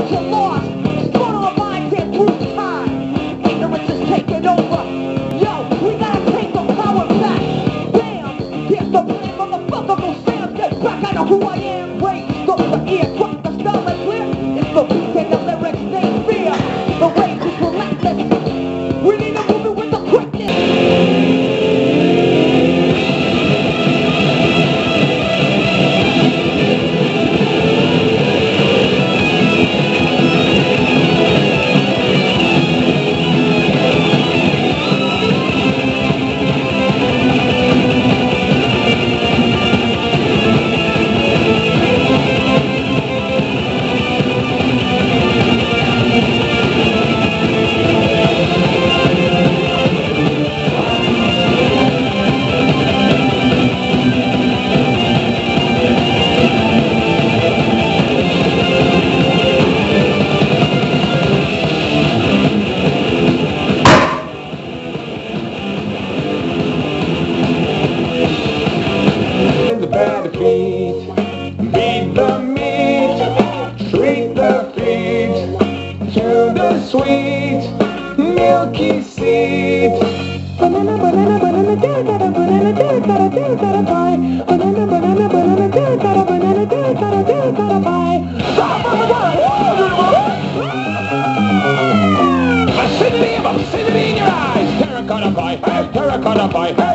you're lost. Spun on mind, get through time. Ignorance is taking over. Yo, we gotta take the power back. Bam, here's the plan, motherfucker, no Sam, get back. I know who I am, raised over ear, drop the style and clear. It's the beat and the lyrics, they fear. The rage is relentless. We need to move it with the quickness. Beat the meat, treat the feet to the sweet, milky seed. Banana, banana, banana, dad, got a banana, dad, got a dad, got a pie. Banana, banana, banana, dad, got a banana, dad, got a dad, got a pie. Acidity in your eyes, terracotta pie, terracotta pie.